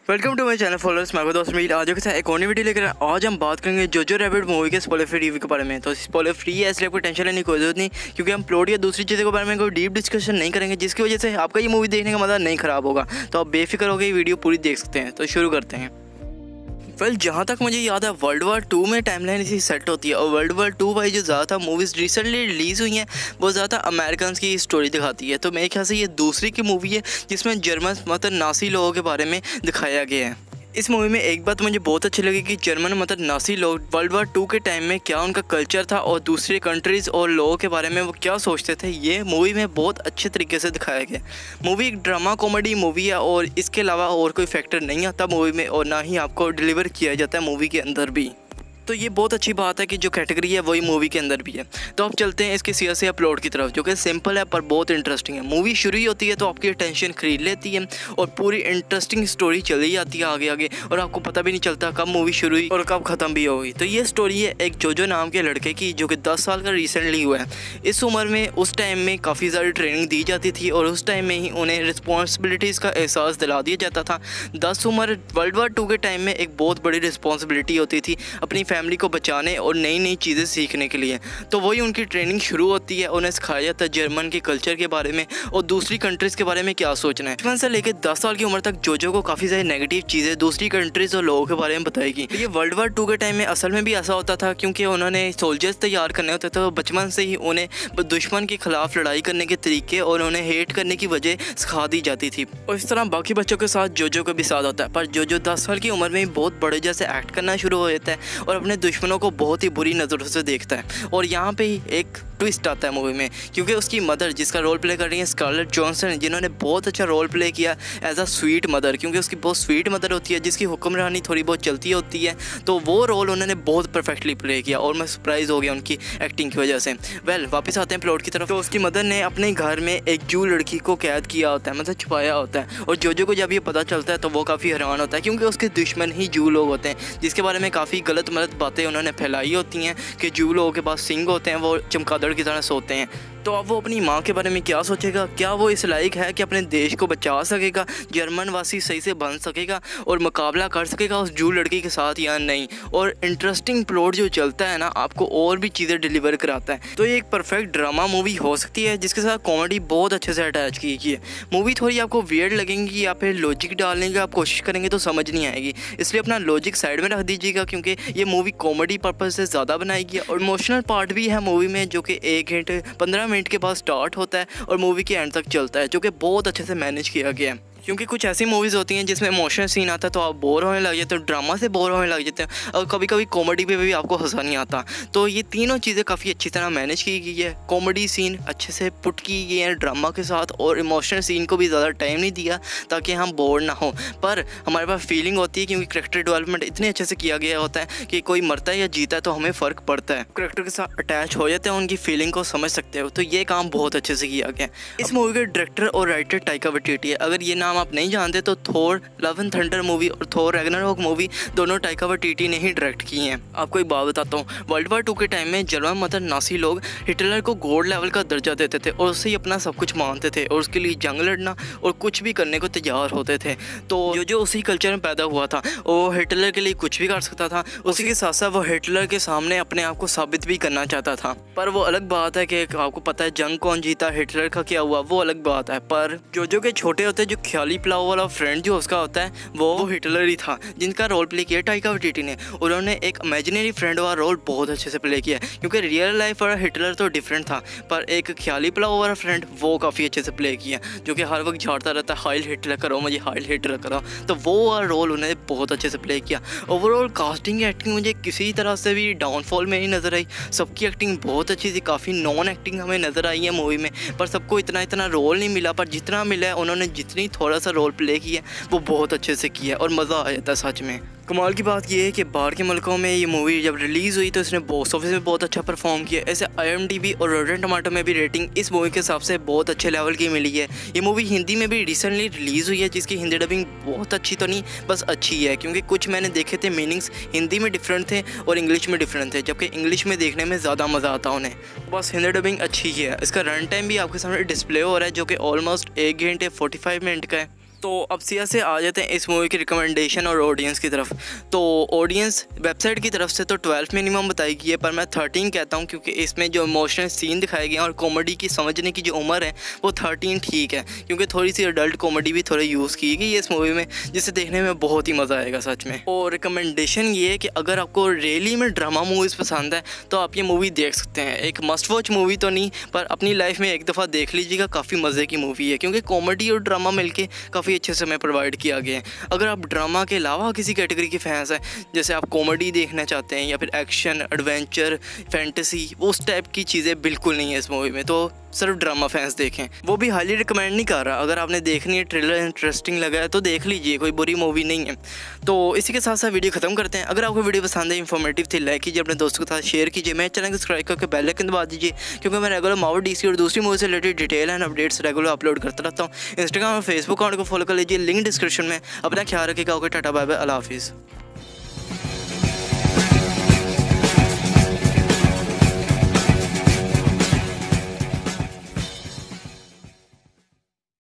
Welcome to my channel followers. मैं दोस्त मीर आज के साथ एक और वीडियो लेकर आज हम बात करेंगे जोजो रैबिट मूवी के स्पॉइलर फ्री रिव्यू के बारे में। तो स्पॉइलर फ्री है इसलिए आपको टेंशन लेने की कोई जरूरत नहीं, क्योंकि हम प्लॉट या दूसरी चीज़ों के बारे में कोई डीप डिस्कशन नहीं करेंगे जिसकी वजह से आपका ये मूवी देखने का मज़ा नहीं ख़राब होगा। तो आप बेफिक्र होकर ये वीडियो पूरी देख सकते हैं। तो शुरू करते हैं। वेल जहाँ तक मुझे याद है वर्ल्ड वार 2 में टाइमलाइन इसी सेट होती है, और वर्ल्ड वार 2 भाई जो ज़्यादा मूवीज़ रिसेंटली रिलीज़ हुई हैं वो ज़्यादा अमेरिकन की स्टोरी दिखाती है। तो मेरे ख्याल से ये दूसरी की मूवी है जिसमें जर्मन मतलब नासी लोगों के बारे में दिखाया गया है। इस मूवी में एक बात मुझे बहुत अच्छी लगी कि जर्मन मतलब नासी लोग वर्ल्ड वार 2 के टाइम में क्या उनका कल्चर था और दूसरे कंट्रीज़ और लोगों के बारे में वो क्या सोचते थे, ये मूवी में बहुत अच्छे तरीके से दिखाया गया। मूवी एक ड्रामा कॉमेडी मूवी है और इसके अलावा और कोई फैक्टर नहीं आता मूवी में, और ना ही आपको डिलीवर किया जाता है मूवी के अंदर भी। तो ये बहुत अच्छी बात है कि जो कैटेगरी है वही मूवी के अंदर भी है। तो अब चलते हैं इसके सीधा से प्लॉट की तरफ, जो कि सिंपल है पर बहुत इंटरेस्टिंग है। मूवी शुरू ही होती है तो आपकी टेंशन खरीद लेती है और पूरी इंटरेस्टिंग स्टोरी चली जाती है आगे आगे, और आपको पता भी नहीं चलता कब मूवी शुरू हुई और कब ख़त्म भी होगी। तो ये स्टोरी है एक जोजो नाम के लड़के की, जो कि 10 साल का रिसेंटली हुआ है। इस उम्र में उस टाइम में काफ़ी ज़्यादा ट्रेनिंग दी जाती थी और उस टाइम में ही उन्हें रिस्पॉन्सिबिलिटीज़ का एहसास दिला दिया जाता था। 10 उम्र वर्ल्ड वार 2 के टाइम में एक बहुत बड़ी रिस्पॉन्सिबिलिटी होती थी अपनी फैमिली को बचाने और नई नई चीज़ें सीखने के लिए। तो वही उनकी ट्रेनिंग शुरू होती है, उन्हें सिखाया जाता है जर्मन के कल्चर के बारे में और दूसरी कंट्रीज़ के बारे में क्या सोचना है। बचपन से लेकर 10 साल की उम्र तक जोजो को काफ़ी सारी नेगेटिव चीज़ें दूसरी कंट्रीज़ और लोगों के बारे में बताएगी। ये वर्ल्ड वार 2 के टाइम में असल में भी ऐसा होता था, क्योंकि उन्होंने सोल्जर्स तैयार करने होते थे। तो बचपन से ही उन्हें दुश्मन के खिलाफ लड़ाई करने के तरीके और उन्हें हेट करने की वजह सिखा दी जाती थी। और इस तरह बाकी बच्चों के साथ जोजो का भी साथ होता है। पर जोजो 10 साल की उम्र में बहुत बड़े जैसे एक्ट करना शुरू हो जाता है और अपने दुश्मनों को बहुत ही बुरी नज़रों से देखता है। और यहाँ पे ही एक ट्विस्ट आता है मूवी में, क्योंकि उसकी मदर जिसका रोल प्ले कर रही है स्कारलेट जॉनसन, जिन्होंने बहुत अच्छा रोल प्ले किया एज अ स्वीट मदर, क्योंकि उसकी बहुत स्वीट मदर होती है जिसकी हुक्मरानी थोड़ी बहुत चलती होती है। तो वो रोल उन्होंने बहुत परफेक्टली प्ले किया और मैं सरप्राइज़ हो गया उनकी एक्टिंग की वजह से। वेल वापस आते हैं प्लॉट की तरफ। तो उसकी मदर ने अपने घर में एक जू लड़की को कैद किया होता है, मतलब छुपाया होता है, और जोजो को जब ये पता चलता है तो वो काफ़ी हैरान होता है, क्योंकि उसके दुश्मन ही जू लोग होते हैं, जिसके बारे में काफ़ी गलत मलत बातें उन्होंने फैलाई होती हैं कि जू लोगों के पास सिंग होते हैं, वो चमगादड़ की तरह सोते हैं। तो अब वो अपनी माँ के बारे में क्या सोचेगा, क्या वो इस लायक है कि अपने देश को बचा सकेगा, जर्मन वासी सही से बन सकेगा और मुकाबला कर सकेगा उस जू लड़की के साथ या नहीं। और इंटरेस्टिंग प्लॉट जो चलता है ना, आपको और भी चीज़ें डिलीवर कराता है। तो ये एक परफेक्ट ड्रामा मूवी हो सकती है जिसके साथ कॉमेडी बहुत अच्छे से अटैच की गई है। मूवी थोड़ी आपको वियर्ड लगेंगी या फिर लॉजिक डालने की आप कोशिश करेंगे तो समझ नहीं आएगी, इसलिए अपना लॉजिक साइड में रख दीजिएगा, क्योंकि ये मूवी कॉमेडी पर्पज़ से ज़्यादा बनाई गई है। और इमोशनल पार्ट भी है मूवी में, जो कि 1 घंटे 15 मिनट के बाद स्टार्ट होता है और मूवी के एंड तक चलता है, जो कि बहुत अच्छे से मैनेज किया गया है। क्योंकि कुछ ऐसी मूवीज़ होती हैं जिसमें इमोशनल सीन आता है तो आप बोर होने लग जाते हो, ड्रामा से बोर होने लग जाते हैं, और कभी कभी कॉमेडी पे भी आपको हंसा नहीं आता। तो ये तीनों चीज़ें काफ़ी अच्छी तरह मैनेज की गई है। कॉमेडी सीन अच्छे से पुट की गई है ड्रामा के साथ, और इमोशनल सीन को भी ज़्यादा टाइम नहीं दिया ताकि हम बोर ना हो, पर हमारे पास फीलिंग होती है, क्योंकि करेक्टर डेवलपमेंट इतने अच्छे से किया गया होता है कि कोई मरता है या जीता है तो हमें फ़र्क पड़ता है, करेक्टर के साथ अटैच हो जाते हैं, उनकी फीलिंग को समझ सकते हो। तो ये काम बहुत अच्छे से किया गया। इस मूवी के डायरेक्टर और राइटर टाइका वाइटिटी है। अगर ये नाम आप नहीं जानते तो Thor Love and Thunder movie और थोर रैग्नारोक मूवी दोनों टाइका वाइटिटी ने ही डायरेक्ट की हैं। आपको एक बात बताता हूँ, वर्ल्ड वार 2 के टाइम में जर्मन मतलब नासी लोग हिटलर को गॉड लेवल का दर्जा देते थे और उससे ही अपना सब कुछ मानते थे और उसके लिए जंग लड़ना और कुछ भी करने को तैयार होते थे। तो जो उसी कल्चर में पैदा हुआ था वो हिटलर के लिए कुछ भी कर सकता था। उसी के साथ साथ वो हिटलर के सामने अपने आप को साबित भी करना चाहता था। पर वो अलग बात है कि आपको पता है जंग कौन जीता, हिटलर का क्या हुआ, वो अलग बात है। पर जो के छोटे होते हैं, जो ख्याली पुलाव वाला फ्रेंड जो उसका होता है वो हिटलर ही था, जिनका रोल प्ले किया टाइका वाइटिटी ने। उन्होंने एक इमेजिनरी फ्रेंड वाला रोल बहुत अच्छे से प्ले किया, क्योंकि रियल लाइफ वाला हिटलर तो डिफरेंट था, पर एक ख्याली पुलाव वाला फ्रेंड वो काफ़ी अच्छे से प्ले किया, जो कि हर वक्त झाड़ता रहता है हाइल हिटलर करो, मुझे हाइल हिटलर करो। तो वो वाला रोल उन्होंने बहुत अच्छे से प्ले किया। ओवरऑल कास्टिंग एक्टिंग मुझे किसी तरह से भी डाउनफॉल में नहीं नज़र आई। सबकी एक्टिंग बहुत अच्छी थी, काफ़ी नॉन एक्टिंग हमें नज़र आई है मूवी में, पर सबको इतना रोल नहीं मिला, पर जितना मिला है उन्होंने जितनी थोड़ा सा रोल प्ले किया वो बहुत अच्छे से किया और मज़ा आ जाता है सच में। कमाल की बात यह है कि बाहर के मुल्कों में ये मूवी जब रिलीज़ हुई तो इसने बॉक्स ऑफिस में बहुत अच्छा परफॉर्म किया। ऐसे IMDb और रॉटेन टमाटो में भी रेटिंग इस मूवी के हिसाब से बहुत अच्छे लेवल की मिली है। ये मूवी हिंदी में भी रिसेंटली रिलीज़ हुई है, जिसकी हिंदी डबिंग बहुत अच्छी तो नहीं बस अच्छी है, क्योंकि कुछ मैंने देखे थे मीनिंग्स हिंदी में डिफरेंट थे और इंग्लिश में डिफरेंट थे, जबकि इंग्लिश में देखने में ज़्यादा मज़ा आता उन्हें। बस हिंदी डबिंग अच्छी है। इसका रन टाइम भी आपके सामने डिस्प्ले हो रहा है, जो कि ऑलमोस्ट 1 घंटे 45 मिनट का है। तो अब सिया से आ जाते हैं इस मूवी की रिकमेंडेशन और ऑडियंस की तरफ। तो ऑडियंस वेबसाइट की तरफ से तो 12 मिनिमम बताई गई है, पर मैं 13 कहता हूँ, क्योंकि इसमें जो इमोशनल सीन दिखाए गए हैं और कॉमेडी की समझने की जो उम्र है वो 13 ठीक है, क्योंकि थोड़ी सी अडल्ट कॉमेडी भी थोड़ी यूज़ की गई है इस मूवी में, जिसे देखने में बहुत ही मज़ा आएगा सच में। और रिकमेंडेशन ये है कि अगर आपको रियली में ड्रामा मूवीज़ पसंद है तो आप ये मूवी देख सकते हैं। एक मस्ट वॉच मूवी तो नहीं, पर अपनी लाइफ में एक दफ़ा देख लीजिएगा, काफ़ी मज़े की मूवी है, क्योंकि कॉमेडी और ड्रामा मिलके काफ़ी अच्छे से हमें प्रोवाइड किया गया है। अगर आप ड्रामा के अलावा किसी कैटेगरी के फैंस हैं, जैसे आप कॉमेडी देखना चाहते हैं या फिर एक्शन, एडवेंचर, फैंटेसी, उस टाइप की चीज़ें बिल्कुल नहीं है इस मूवी में, तो सिर्फ ड्रामा फैंस देखें। वो भी हाईली रिकमेंड नहीं कर रहा, अगर आपने देखनी है, ट्रेलर इंटरेस्टिंग लगा है तो देख लीजिए, कोई बुरी मूवी नहीं है। तो इसी के साथ साथ वीडियो खत्म करते हैं। अगर आपको वीडियो पसंद है, इन्फॉर्मेटिव थी, लाइक कीजिए, अपने दोस्तों के साथ शेयर कीजिए, मेरे चैनल को सब्सक्राइब करके बेल आइकन दबा दीजिए, क्योंकि मैं रेगुलर मार्वल, डीसी और दूसरी मूवी से related detail and updates regular upload करता रहता हूँ। इंस्टाग्राम और फेसबुक अकाउंट को फॉलो कर लीजिए, लिंक डिस्क्रिप्शन में। अपना ख्याल रखिएगा। ओके, टाटा, बाय बाय, अल्लाह हाफिज़।